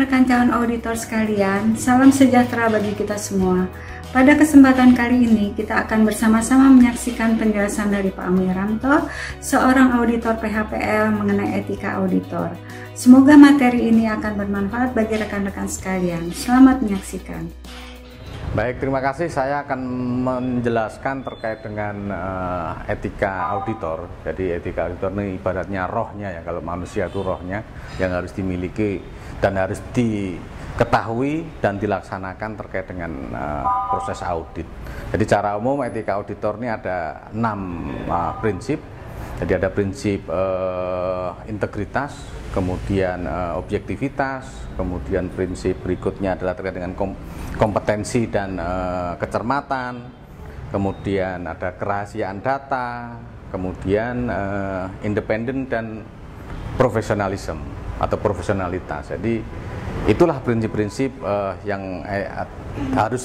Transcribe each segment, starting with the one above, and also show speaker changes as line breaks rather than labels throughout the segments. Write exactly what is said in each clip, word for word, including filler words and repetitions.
rekan-rekan calon auditor sekalian, salam sejahtera bagi kita semua. Pada kesempatan kali ini, kita akan bersama-sama menyaksikan penjelasan dari Pak Wiranto, seorang auditor P H P L mengenai etika auditor. Semoga materi ini akan bermanfaat bagi rekan-rekan sekalian. Selamat menyaksikan.
Baik, terima kasih. Saya akan menjelaskan terkait dengan uh, etika auditor. Jadi etika auditor ini ibaratnya rohnya ya, kalau manusia itu rohnya yang harus dimiliki dan harus diketahui dan dilaksanakan terkait dengan uh, proses audit. Jadi secara umum etika auditor ini ada enam uh, prinsip. Jadi ada prinsip uh, integritas, kemudian uh, objektivitas, kemudian prinsip berikutnya adalah terkait dengan kom kompetensi dan uh, kecermatan, kemudian ada kerahasiaan data, kemudian uh, independen dan profesionalisme atau profesionalitas. Jadi itulah prinsip-prinsip uh, yang eh, harus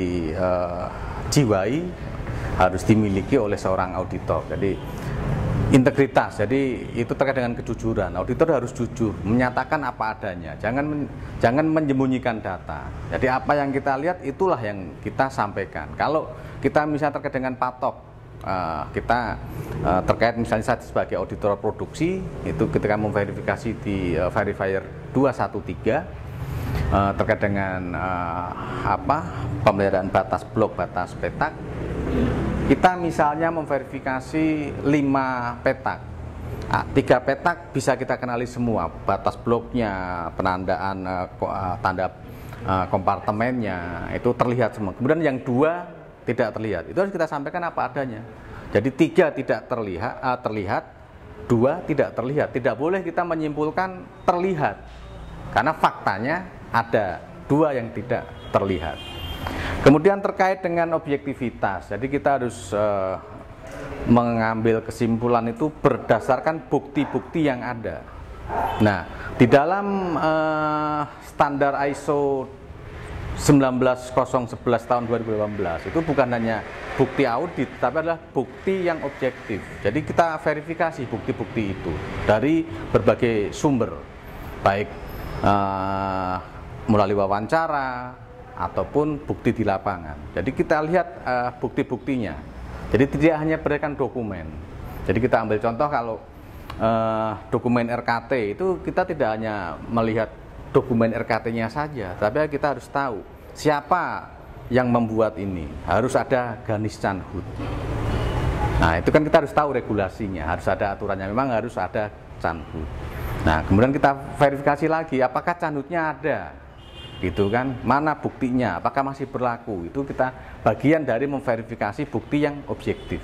dijiwai, uh, harus dimiliki oleh seorang auditor. Jadi integritas, jadi itu terkait dengan kejujuran. Auditor harus jujur, menyatakan apa adanya, jangan men, jangan menyembunyikan data. Jadi apa yang kita lihat itulah yang kita sampaikan. Kalau kita misalnya terkait dengan patok, uh, kita uh, terkait misalnya saya sebagai auditor produksi, itu ketika memverifikasi di uh, verifier dua satu tiga uh, terkait dengan uh, apa pemeliharaan batas blok, batas petak. Kita misalnya memverifikasi lima petak, nah, tiga petak bisa kita kenali semua, batas bloknya, penandaan uh, tanda uh, kompartemennya, itu terlihat semua. Kemudian yang dua tidak terlihat, itu harus kita sampaikan apa adanya. Jadi tiga tidak terlihat, uh, terlihat, dua tidak terlihat. Tidak boleh kita menyimpulkan terlihat, karena faktanya ada dua yang tidak terlihat. Kemudian terkait dengan objektivitas, jadi kita harus uh, mengambil kesimpulan itu berdasarkan bukti-bukti yang ada. Nah, di dalam uh, standar I S O sembilan belas nol sebelas tahun dua ribu delapan belas itu bukan hanya bukti audit, tapi adalah bukti yang objektif. Jadi kita verifikasi bukti-bukti itu dari berbagai sumber, baik uh, melalui wawancara ataupun bukti di lapangan. Jadi kita lihat uh, bukti-buktinya. Jadi tidak hanya berdasarkan dokumen. Jadi kita ambil contoh kalau uh, dokumen R K T itu kita tidak hanya melihat dokumen R K T-nya saja, tapi kita harus tahu siapa yang membuat ini. Harus ada ganis canhut. Nah, itu kan kita harus tahu regulasinya, harus ada aturannya. Memang harus ada canhut. Nah, kemudian kita verifikasi lagi apakah canhutnya ada. Gitu kan, mana buktinya, apakah masih berlaku. Itu kita bagian dari memverifikasi bukti yang objektif.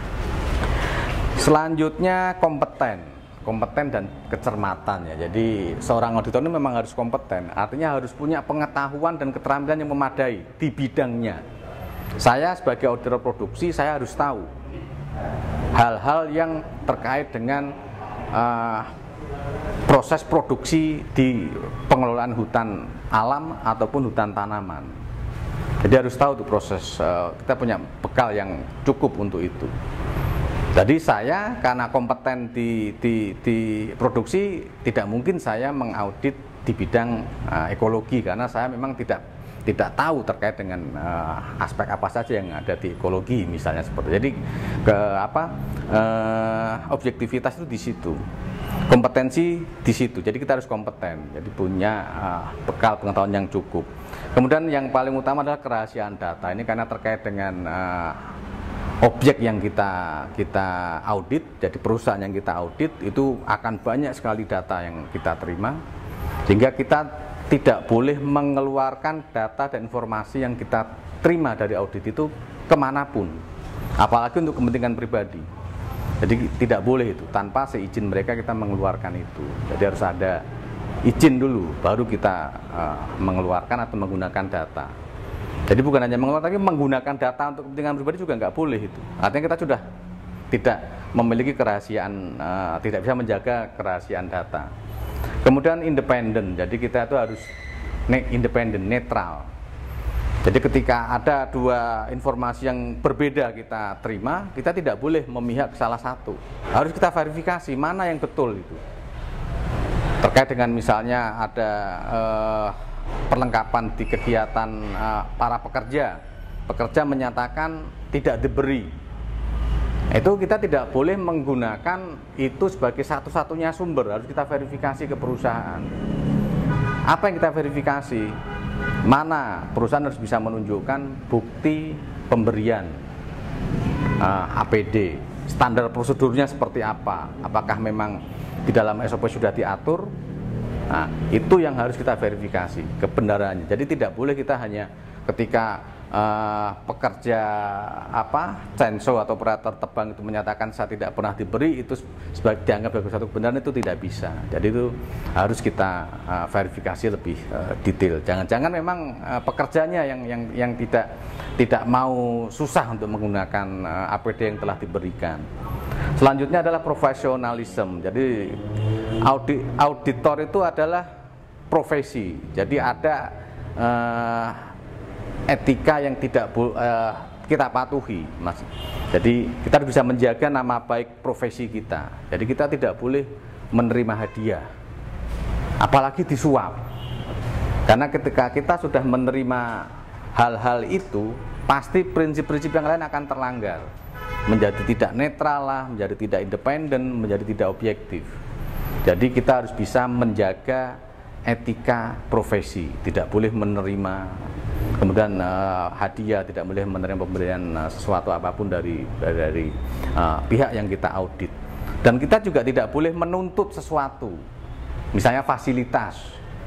Selanjutnya kompeten kompeten dan kecermatan ya. Jadi seorang auditor ini memang harus kompeten, artinya harus punya pengetahuan dan keterampilan yang memadai di bidangnya. Saya sebagai auditor produksi, saya harus tahu hal-hal yang terkait dengan uh, proses produksi di pengelolaan hutan alam ataupun hutan tanaman. Jadi harus tahu tuh proses, uh, kita punya bekal yang cukup untuk itu. Jadi saya karena kompeten di, di, di produksi, tidak mungkin saya mengaudit di bidang uh, ekologi, karena saya memang tidak tidak tahu terkait dengan uh, aspek apa saja yang ada di ekologi misalnya seperti. Jadi ke apa uh, objektivitas itu di situ. Kompetensi di situ, jadi kita harus kompeten, jadi punya uh, bekal pengetahuan yang cukup. Kemudian yang paling utama adalah kerahasiaan data. Ini karena terkait dengan uh, objek yang kita kita audit, jadi perusahaan yang kita audit itu akan banyak sekali data yang kita terima, sehingga kita tidak boleh mengeluarkan data dan informasi yang kita terima dari audit itu kemanapun, apalagi untuk kepentingan pribadi. Jadi tidak boleh itu, tanpa seizin mereka kita mengeluarkan itu. Jadi harus ada izin dulu, baru kita uh, mengeluarkan atau menggunakan data. Jadi bukan hanya mengeluarkan, tapi menggunakan data untuk kepentingan pribadi juga nggak boleh itu. Artinya kita sudah tidak memiliki kerahasiaan, uh, tidak bisa menjaga kerahasiaan data. Kemudian independen, jadi kita itu harus independen, netral. Jadi ketika ada dua informasi yang berbeda kita terima, kita tidak boleh memihak salah satu. Harus kita verifikasi mana yang betul itu. terkait dengan misalnya ada uh, perlengkapan di kegiatan uh, para pekerja, pekerja menyatakan tidak diberi, itu kita tidak boleh menggunakan itu sebagai satu-satunya sumber, harus kita verifikasi ke perusahaan. Apa yang kita verifikasi? Mana perusahaan harus bisa menunjukkan bukti pemberian uh, A P D, standar prosedurnya seperti apa, apakah memang di dalam S O P sudah diatur. Nah, itu yang harus kita verifikasi kebenarannya. Jadi tidak boleh kita hanya ketika uh, pekerja apa censo atau operator tebang itu menyatakan saya tidak pernah diberi, itu sebagai dianggap sebagai satu kebenaran, itu tidak bisa. Jadi itu harus kita uh, verifikasi lebih uh, detail. Jangan-jangan memang uh, pekerjanya yang yang yang tidak tidak mau susah untuk menggunakan uh, A P D yang telah diberikan. Selanjutnya adalah profesionalisme. Jadi audit, auditor itu adalah profesi. Jadi ada uh, etika yang tidak uh, kita patuhi, Mas. Jadi kita bisa menjaga nama baik profesi kita. Jadi kita tidak boleh menerima hadiah, apalagi disuap. Karena ketika kita sudah menerima hal-hal itu, pasti prinsip-prinsip yang lain akan terlanggar. Menjadi tidak netral lah, menjadi tidak independen, menjadi tidak objektif. Jadi kita harus bisa menjaga etika profesi, tidak boleh menerima kemudian uh, hadiah, tidak boleh menerima pemberian uh, sesuatu apapun dari dari, dari uh, pihak yang kita audit. Dan kita juga tidak boleh menuntut sesuatu, misalnya fasilitas.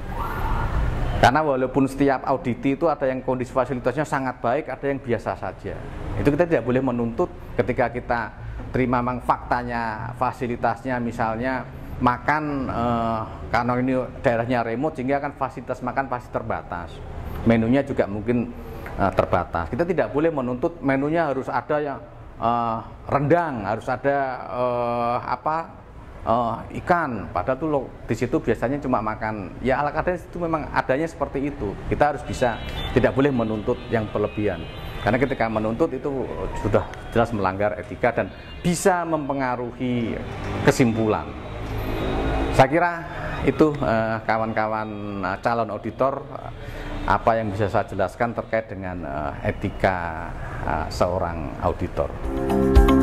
Karena walaupun setiap auditi itu ada yang kondisi fasilitasnya sangat baik, ada yang biasa saja. Itu kita tidak boleh menuntut ketika kita terima memang faktanya fasilitasnya, misalnya makan eh, karena ini daerahnya remote sehingga kan fasilitas makan pasti terbatas. Menunya juga mungkin eh, terbatas. Kita tidak boleh menuntut menunya harus ada yang eh, rendang, harus ada eh, apa? Uh, ikan, padahal tuh lo di situ biasanya cuma makan ya ala kadar, itu memang adanya seperti itu. Kita harus bisa, tidak boleh menuntut yang berlebihan, karena ketika menuntut itu sudah jelas melanggar etika dan bisa mempengaruhi kesimpulan. Saya kira itu kawan-kawan uh, uh, calon auditor, uh, apa yang bisa saya jelaskan terkait dengan uh, etika uh, seorang auditor.